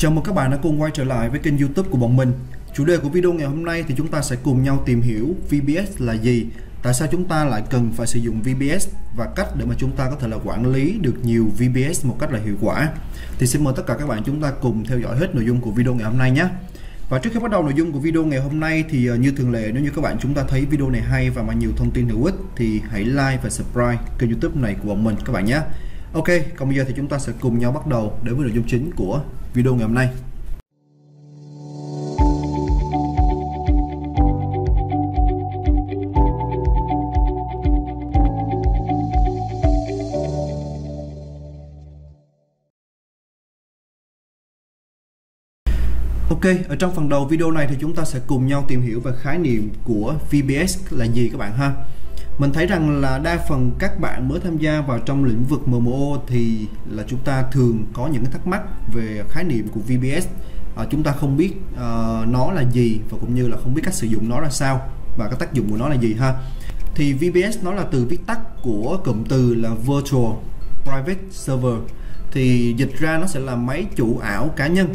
Chào mừng các bạn đã cùng quay trở lại với kênh YouTube của bọn mình. Chủ đề của video ngày hôm nay thì chúng ta sẽ cùng nhau tìm hiểu VBS là gì, tại sao chúng ta lại cần phải sử dụng VBS và cách để mà chúng ta có thể là quản lý được nhiều VBS một cách là hiệu quả. Thì xin mời tất cả các bạn chúng ta cùng theo dõi hết nội dung của video ngày hôm nay nhé. Và trước khi bắt đầu nội dung của video ngày hôm nay thì như thường lệ, nếu như các bạn chúng ta thấy video này hay và mang nhiều thông tin hữu ích thì hãy like và subscribe kênh YouTube này của bọn mình các bạn nhé. Ok, còn bây giờ thì chúng ta sẽ cùng nhau bắt đầu đến với nội dung chính của video ngày hôm nay. Ok, ở trong phần đầu video này thì chúng ta sẽ cùng nhau tìm hiểu về khái niệm của VBS là gì các bạn ha. Mình thấy rằng là đa phần các bạn mới tham gia vào trong lĩnh vực MMO thì là chúng ta thường có những cái thắc mắc về khái niệm của VBS. Chúng ta không biết nó là gì và cũng như là không biết cách sử dụng nó ra sao và cái tác dụng của nó là gì ha. Thì VBS nó là từ viết tắt của cụm từ là Virtual Private Server, thì dịch ra nó sẽ là máy chủ ảo cá nhân.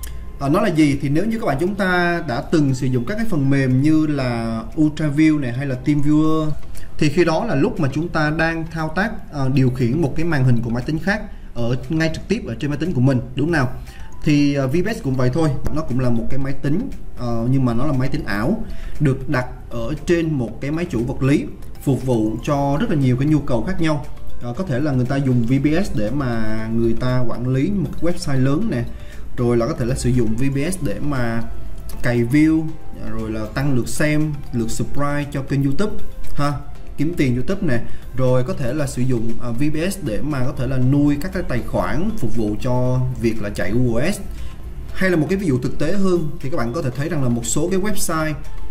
Nó là gì thì nếu như các bạn chúng ta đã từng sử dụng các cái phần mềm như là UltraView này hay là TeamViewer, thì khi đó là lúc mà chúng ta đang thao tác điều khiển một cái màn hình của máy tính khác ở ngay trực tiếp ở trên máy tính của mình, đúng nào? Thì VBS cũng vậy thôi, nó cũng là một cái máy tính nhưng mà nó là máy tính ảo được đặt ở trên một cái máy chủ vật lý, phục vụ cho rất là nhiều cái nhu cầu khác nhau. Có thể là người ta dùng VBS để mà người ta quản lý một cái website lớn nè, rồi là có thể là sử dụng VBS để mà cày view, rồi là tăng lượt xem, lượt subscribe cho kênh YouTube ha, kiếm tiền YouTube nè, rồi có thể là sử dụng VBS để mà có thể là nuôi các cái tài khoản phục vụ cho việc là chạy Google Ads. Hay là một cái ví dụ thực tế hơn thì các bạn có thể thấy rằng là một số cái website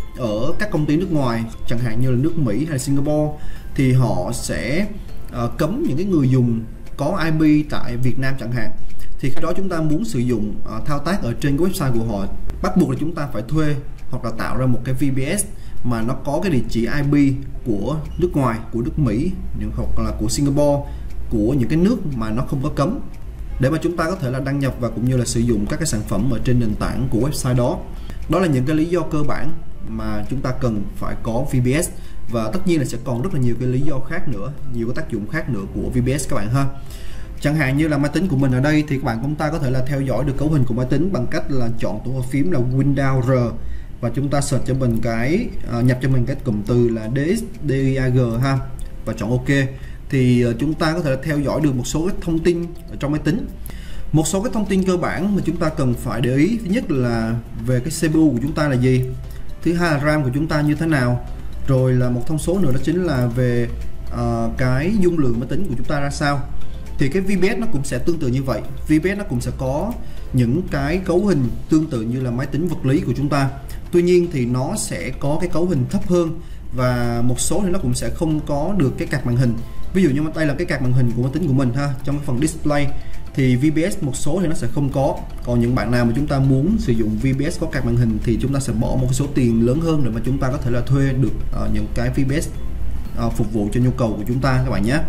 ở các công ty nước ngoài, chẳng hạn như là nước Mỹ hay Singapore, thì họ sẽ cấm những cái người dùng có IP tại Việt Nam chẳng hạn. Thì khi đó chúng ta muốn sử dụng thao tác ở trên cái website của họ, bắt buộc là chúng ta phải thuê hoặc là tạo ra một cái VBS mà nó có cái địa chỉ IP của nước ngoài, của nước Mỹ hoặc là của Singapore, của những cái nước mà nó không có cấm, để mà chúng ta có thể là đăng nhập và cũng như là sử dụng các cái sản phẩm ở trên nền tảng của website đó. Đó là những cái lý do cơ bản mà chúng ta cần phải có VBS, và tất nhiên là sẽ còn rất là nhiều cái lý do khác nữa, nhiều cái tác dụng khác nữa của VBS các bạn ha. Chẳng hạn như là máy tính của mình ở đây thì các bạn chúng ta có thể là theo dõi được cấu hình của máy tính bằng cách là chọn tổ hợp phím là Windows R và chúng ta search cho mình cái nhập cho mình cái cụm từ là DXDIAG ha, và chọn OK. Thì chúng ta có thể là theo dõi được một số cái thông tin ở trong máy tính. Một số cái thông tin cơ bản mà chúng ta cần phải để ý, thứ nhất là về cái CPU của chúng ta là gì, thứ hai là RAM của chúng ta như thế nào, rồi là một thông số nữa đó chính là về cái dung lượng máy tính của chúng ta ra sao. Thì cái VBS nó cũng sẽ tương tự như vậy. VBS nó cũng sẽ có những cái cấu hình tương tự như là máy tính vật lý của chúng ta. Tuy nhiên thì nó sẽ có cái cấu hình thấp hơn, và một số thì nó cũng sẽ không có được cái card màn hình. Ví dụ như đây là cái card màn hình của máy tính của mình ha, trong cái phần display thì VBS một số thì nó sẽ không có. Còn những bạn nào mà chúng ta muốn sử dụng VBS có card màn hình thì chúng ta sẽ bỏ một cái số tiền lớn hơn để mà chúng ta có thể là thuê được những cái VBS phục vụ cho nhu cầu của chúng ta các bạn nhé.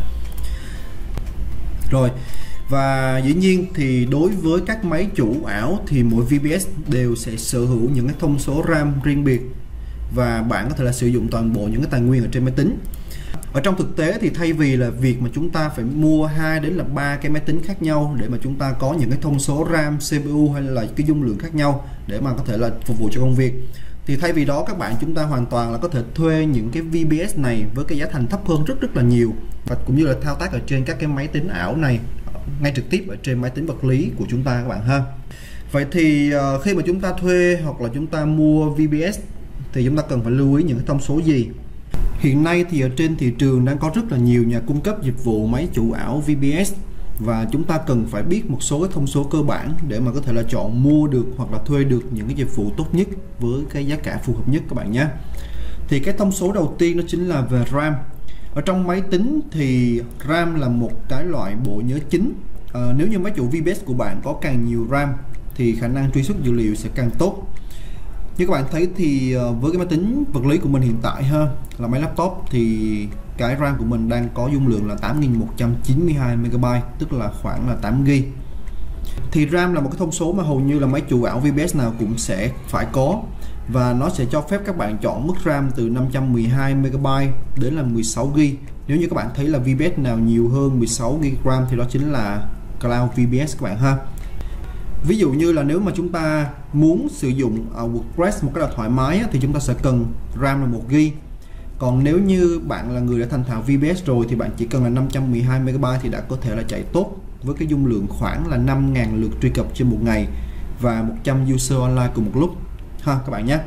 Rồi, và dĩ nhiên thì đối với các máy chủ ảo thì mỗi VBS đều sẽ sở hữu những cái thông số RAM riêng biệt, và bạn có thể là sử dụng toàn bộ những cái tài nguyên ở trên máy tính. Ở trong thực tế thì thay vì là việc mà chúng ta phải mua 2 đến là 3 cái máy tính khác nhau để mà chúng ta có những cái thông số RAM, CPU hay là cái dung lượng khác nhau để mà có thể là phục vụ cho công việc, thì thay vì đó các bạn chúng ta hoàn toàn là có thể thuê những cái VBS này với cái giá thành thấp hơn rất là nhiều, và cũng như là thao tác ở trên các cái máy tính ảo này ngay trực tiếp ở trên máy tính vật lý của chúng ta các bạn ha. Vậy thì khi mà chúng ta thuê hoặc là chúng ta mua VBS thì chúng ta cần phải lưu ý những cái thông số gì? Hiện nay thì ở trên thị trường đang có rất là nhiều nhà cung cấp dịch vụ máy chủ ảo VBS, và chúng ta cần phải biết một số cái thông số cơ bản để mà có thể là chọn mua được hoặc là thuê được những cái dịch vụ tốt nhất với cái giá cả phù hợp nhất các bạn nhé. Thì cái thông số đầu tiên đó chính là về RAM. Ở trong máy tính thì RAM là một cái loại bộ nhớ chính. Nếu như máy chủ VBS của bạn có càng nhiều RAM thì khả năng truy xuất dữ liệu sẽ càng tốt. Như các bạn thấy thì với cái máy tính vật lý của mình hiện tại ha, là máy laptop, thì cái RAM của mình đang có dung lượng là 8192 MB, tức là khoảng là 8 GB. Thì RAM là một cái thông số mà hầu như là máy chủ ảo VBS nào cũng sẽ phải có, và nó sẽ cho phép các bạn chọn mức RAM từ 512 MB đến là 16 GB. Nếu như các bạn thấy là VBS nào nhiều hơn 16 GB RAM thì đó chính là Cloud VBS các bạn ha. Ví dụ như là nếu mà chúng ta muốn sử dụng WordPress một cái là thoải mái thì chúng ta sẽ cần RAM là 1 GB. Còn nếu như bạn là người đã thành thạo VBS rồi thì bạn chỉ cần là 512 MB thì đã có thể là chạy tốt với cái dung lượng khoảng là 5.000 lượt truy cập trên một ngày và 100 user online cùng một lúc ha các bạn nhé.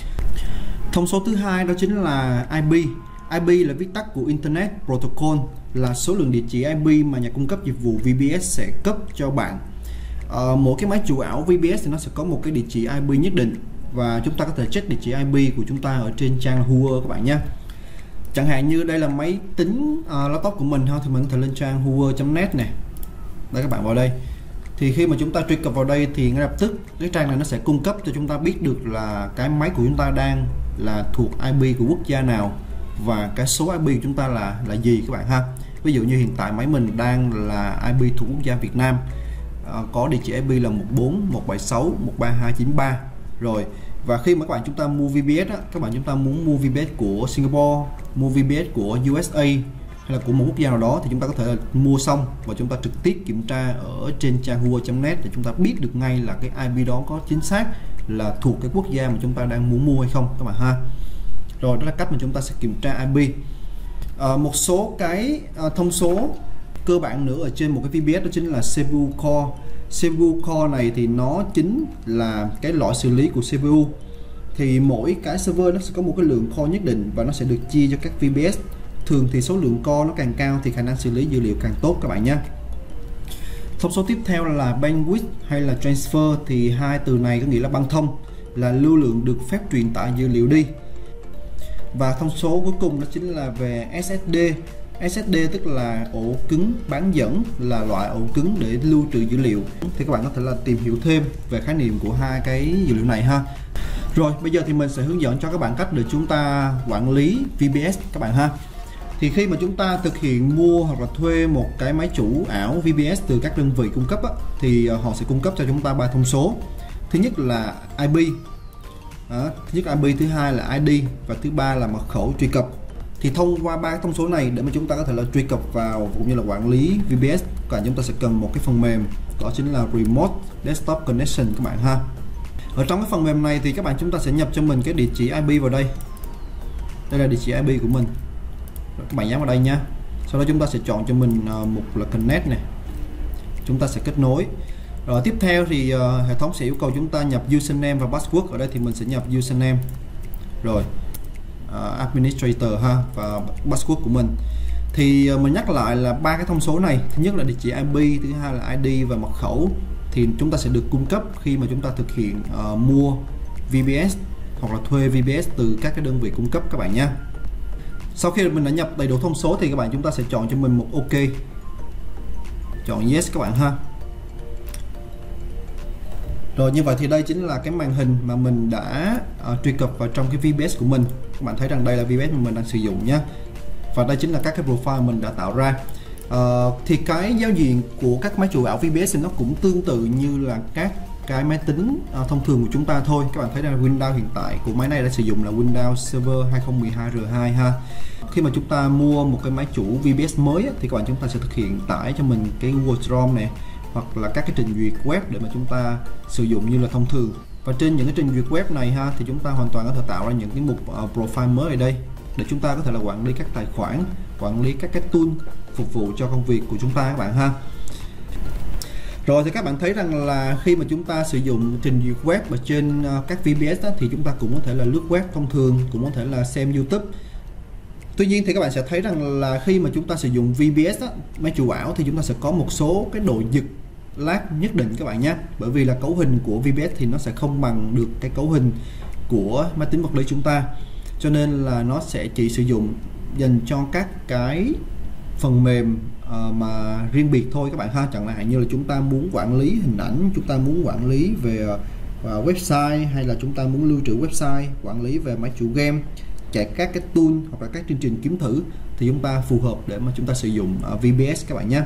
Thông số thứ hai đó chính là IP. IP là viết tắt của Internet Protocol, là số lượng địa chỉ IP mà nhà cung cấp dịch vụ VBS sẽ cấp cho bạn. Mỗi cái máy chủ ảo VBS thì nó sẽ có một cái địa chỉ IP nhất định, và chúng ta có thể check địa chỉ IP của chúng ta ở trên trang Whoever các bạn nhé. Chẳng hạn như đây là máy tính laptop của mình ha, thì mình có thể lên trang whoever.net này. Đây các bạn vào đây. Thì khi mà chúng ta truy cập vào đây thì ngay lập tức cái trang này nó sẽ cung cấp cho chúng ta biết được là cái máy của chúng ta đang là thuộc IP của quốc gia nào và cái số IP của chúng ta là gì các bạn ha. Ví dụ như hiện tại máy mình đang là IP thuộc quốc gia Việt Nam, có địa chỉ IP là 14.176.132.93 rồi. Và khi mà các bạn chúng ta mua VBS á, các bạn chúng ta muốn mua VBS của Singapore, mua VBS của USA hay là của một quốc gia nào đó thì chúng ta có thể là mua xong và chúng ta trực tiếp kiểm tra ở trên trang whoever.net để chúng ta biết được ngay là cái IP đó có chính xác là thuộc cái quốc gia mà chúng ta đang muốn mua hay không các bạn ha. Rồi, đó là cách mà chúng ta sẽ kiểm tra IP. Một số cái thông số cơ bản nữa ở trên một cái VBS đó chính là CPU core. CPU core này thì nó chính là cái loại xử lý của CPU. Thì mỗi cái server nó sẽ có một cái lượng core nhất định và nó sẽ được chia cho các VBS. Thường thì số lượng core nó càng cao thì khả năng xử lý dữ liệu càng tốt các bạn nhé. Thông số tiếp theo là bandwidth hay là transfer, thì hai từ này có nghĩa là băng thông, là lưu lượng được phép truyền tải dữ liệu đi. Và thông số cuối cùng đó chính là về SSD. SSD tức là ổ cứng bán dẫn, là loại ổ cứng để lưu trữ dữ liệu. Thì các bạn có thể là tìm hiểu thêm về khái niệm của hai cái dữ liệu này ha. Rồi, bây giờ thì mình sẽ hướng dẫn cho các bạn cách để chúng ta quản lý VBS các bạn ha. Thì khi mà chúng ta thực hiện mua hoặc là thuê một cái máy chủ ảo VBS từ các đơn vị cung cấp á, thì họ sẽ cung cấp cho chúng ta 3 thông số. Thứ nhất là IP, thứ nhất là IP, thứ hai là ID và thứ ba là mật khẩu truy cập. Thì thông qua 3 thông số này để mà chúng ta có thể là truy cập vào cũng như là quản lý VBS, cả chúng ta sẽ cần một cái phần mềm, đó chính là Remote Desktop Connection các bạn ha. Ở trong cái phần mềm này thì các bạn chúng ta sẽ nhập cho mình cái địa chỉ IP vào đây. Đây là địa chỉ IP của mình. Rồi, các bạn nhấn vào đây nha. Sau đó chúng ta sẽ chọn cho mình mục là Connect này. Chúng ta sẽ kết nối. Rồi tiếp theo thì hệ thống sẽ yêu cầu chúng ta nhập username và password. Ở đây thì mình sẽ nhập username. Rồi administrator ha, và password của mình. Thì mình nhắc lại là 3 cái thông số này, thứ nhất là địa chỉ IP, thứ hai là ID và mật khẩu, thì chúng ta sẽ được cung cấp khi mà chúng ta thực hiện mua VBS hoặc là thuê VBS từ các cái đơn vị cung cấp các bạn nhé. Sau khi mình đã nhập đầy đủ thông số thì các bạn chúng ta sẽ chọn cho mình một OK, chọn Yes các bạn ha. Rồi, như vậy thì đây chính là cái màn hình mà mình đã truy cập vào trong cái VBS của mình. Các bạn thấy rằng đây là VBS mà mình đang sử dụng nhé. Và đây chính là các cái profile mình đã tạo ra. Thì cái giao diện của các máy chủ ảo VBS thì nó cũng tương tự như là các cái máy tính thông thường của chúng ta thôi. Các bạn thấy rằng Windows hiện tại của máy này đã sử dụng là Windows Server 2012 R2 ha. Khi mà chúng ta mua một cái máy chủ VBS mới thì các bạn chúng ta sẽ thực hiện tải cho mình cái Google Chrome này hoặc là các cái trình duyệt web để mà chúng ta sử dụng như là thông thường. Và trên những cái trình duyệt web này ha thì chúng ta hoàn toàn có thể tạo ra những cái mục profile mới ở đây để chúng ta có thể là quản lý các tài khoản, quản lý các cái tool phục vụ cho công việc của chúng ta các bạn ha. Rồi thì các bạn thấy rằng là khi mà chúng ta sử dụng trình duyệt web ở trên các VBS đó, thì chúng ta cũng có thể là lướt web thông thường, cũng có thể là xem YouTube. Tuy nhiên thì các bạn sẽ thấy rằng là khi mà chúng ta sử dụng VBS đó, máy chủ ảo, thì chúng ta sẽ có một số cái độ giật lag nhất định các bạn nhé. Bởi vì là cấu hình của VBS thì nó sẽ không bằng được cái cấu hình của máy tính vật lý chúng ta, cho nên là nó sẽ chỉ sử dụng dành cho các cái phần mềm mà riêng biệt thôi các bạn ha. Chẳng hạn như là chúng ta muốn quản lý hình ảnh, chúng ta muốn quản lý về website, hay là chúng ta muốn lưu trữ website, quản lý về máy chủ game, chạy các cái tool hoặc là các chương trình kiếm thử, thì chúng ta phù hợp để mà chúng ta sử dụng VBS các bạn nhé.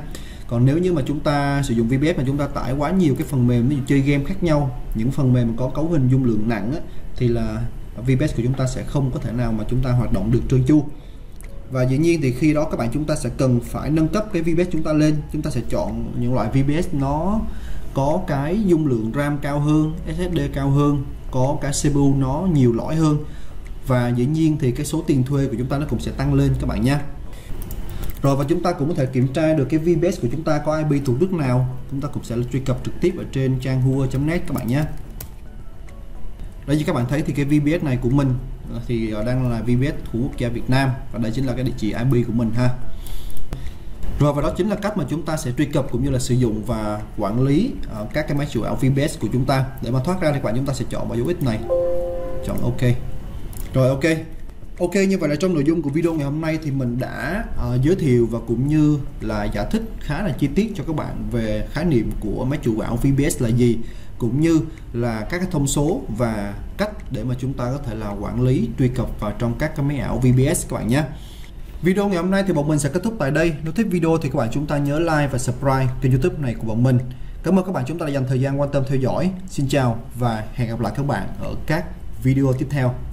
Còn nếu như mà chúng ta sử dụng VPS mà chúng ta tải quá nhiều cái phần mềm, ví dụ chơi game khác nhau, những phần mềm có cấu hình dung lượng nặng á, thì là VPS của chúng ta sẽ không có thể nào mà chúng ta hoạt động được trơn tru. Và dĩ nhiên thì khi đó các bạn chúng ta sẽ cần phải nâng cấp cái VPS chúng ta lên. Chúng ta sẽ chọn những loại VPS nó có cái dung lượng RAM cao hơn, SSD cao hơn, có cái CPU nó nhiều lõi hơn, và dĩ nhiên thì cái số tiền thuê của chúng ta nó cũng sẽ tăng lên các bạn nha. Rồi, và chúng ta cũng có thể kiểm tra được cái VPS của chúng ta có IP thuộc nước nào. Chúng ta cũng sẽ truy cập trực tiếp ở trên trang hua.net các bạn nhé. Đây, như các bạn thấy thì cái VPS này của mình thì đang là VPS của quốc gia Việt Nam, và đây chính là cái địa chỉ IP của mình ha. Rồi, và đó chính là cách mà chúng ta sẽ truy cập cũng như là sử dụng và quản lý các cái máy chủ ảo VPS của chúng ta. Để mà thoát ra thì các bạn chúng ta sẽ chọn vào dấu X này, chọn OK. Rồi, OK, như vậy là trong nội dung của video ngày hôm nay thì mình đã giới thiệu và cũng như là giải thích khá là chi tiết cho các bạn về khái niệm của máy chủ ảo VPS là gì, cũng như là các cái thông số và cách để mà chúng ta có thể là quản lý, truy cập vào trong các cái máy ảo VPS các bạn nhé. Video ngày hôm nay thì bọn mình sẽ kết thúc tại đây. Nếu thích video thì các bạn chúng ta nhớ like và subscribe kênh YouTube này của bọn mình. Cảm ơn các bạn chúng ta đã dành thời gian quan tâm theo dõi. Xin chào và hẹn gặp lại các bạn ở các video tiếp theo.